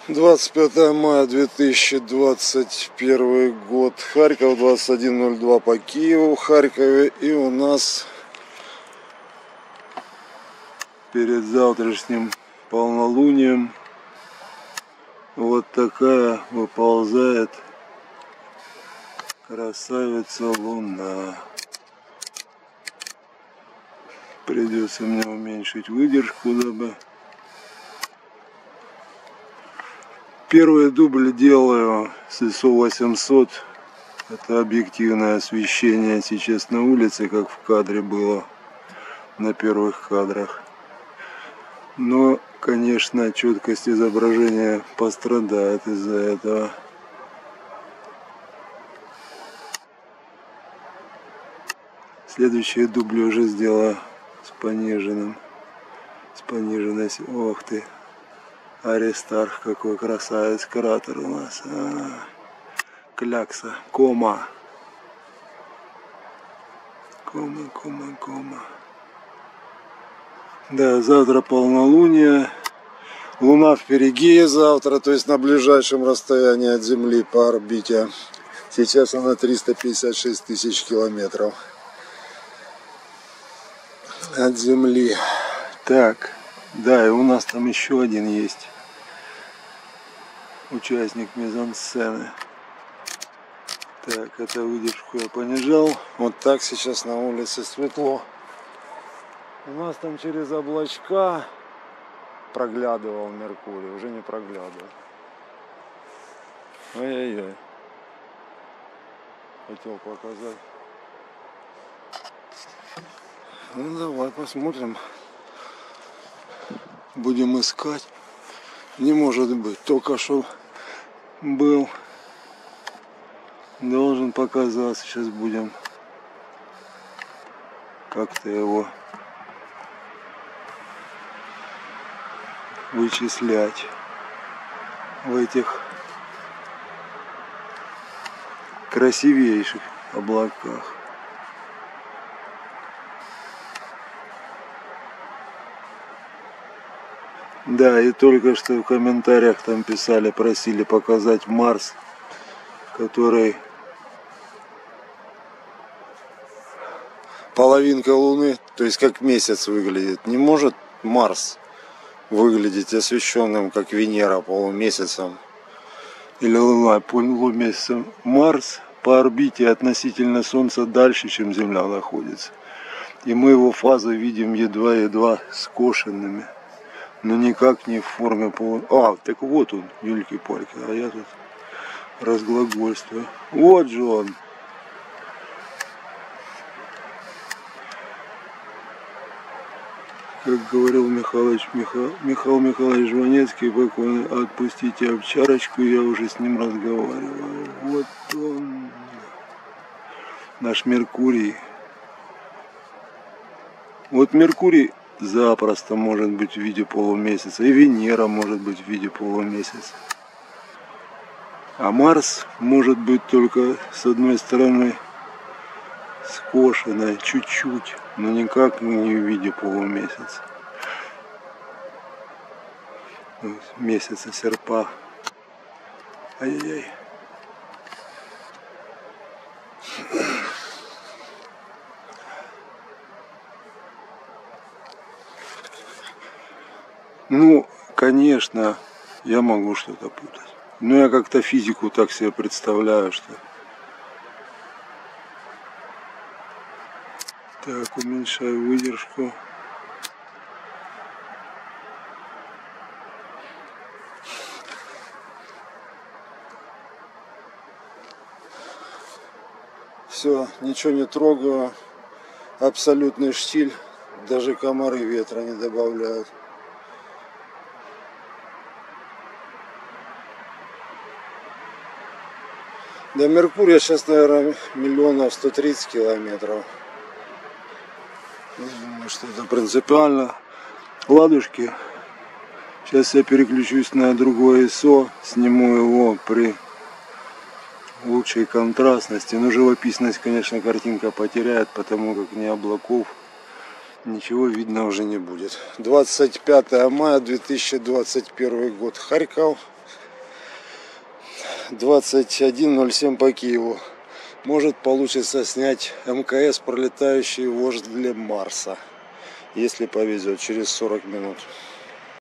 25 мая 2021 год. Харьков, 21:02 по Киеву, в Харькове. И у нас перед завтрашним полнолунием вот такая выползает красавица луна. Придется мне уменьшить выдержку, дабы... Первый дубль делаю с ISO 800. Это объективное освещение сейчас на улице, как в кадре было на первых кадрах. Но, конечно, четкость изображения пострадает из-за этого. Следующие дубли уже сделаю с пониженной. Ох ты! Аристарх, какой красавец, кратер у нас. Клякса, кома. Кома. Да, завтра полнолуние. Луна в перигее завтра, то есть на ближайшем расстоянии от Земли по орбите. Сейчас она 356 тысяч километров от Земли. Так, да, и у нас там еще один есть участник мизансцены. Так, это выдержку я понижал. Вот так сейчас на улице светло. У нас там через облачка проглядывал Меркурий, уже не проглядывает. Ой-ой-ой. Хотел показать. Ну давай посмотрим. Будем искать. Не может быть. Только что был. Должен показаться. Сейчас будем как-то его вычислять в этих красивейших облаках. Да, и только что в комментариях там писали, просили показать Марс, который половинка Луны, то есть как месяц выглядит. Не может Марс выглядеть освещенным, как Венера полумесяцем или Луна полумесяцем. Марс по орбите относительно Солнца дальше, чем Земля находится. И мы его фазы видим едва-едва скошенными. Но никак не в форме так вот он, ёлки-пальки, а я тут разглагольствую. Вот же он. Как говорил Михаил Михайлович Жванецкий, покойный, отпустите овчарочку, я уже с ним разговариваю. Вот он, наш Меркурий. Вот Меркурий запросто может быть в виде полумесяца, и Венера может быть в виде полумесяца. А Марс может быть только с одной стороны скошенной чуть-чуть, но никак не в виде полумесяца. Месяца серпа. Ай-яй-яй. Ну, конечно, я могу что-то путать. Но я как-то физику так себе представляю, что... Так, уменьшаю выдержку. Все, ничего не трогаю. Абсолютный штиль. Даже комары ветра не добавляют. До Меркурия сейчас, наверное, 1 130 000 километров. Не думаю, что это принципиально. Ладушки. Сейчас я переключусь на другое ISO. Сниму его при лучшей контрастности. Но живописность, конечно, картинка потеряет, потому как ни облаков, ничего видно уже не будет. 25 мая 2021 год. Харьков. 21:07 по Киеву. Может получится снять МКС, пролетающий возле Марса. Если повезет, через 40 минут.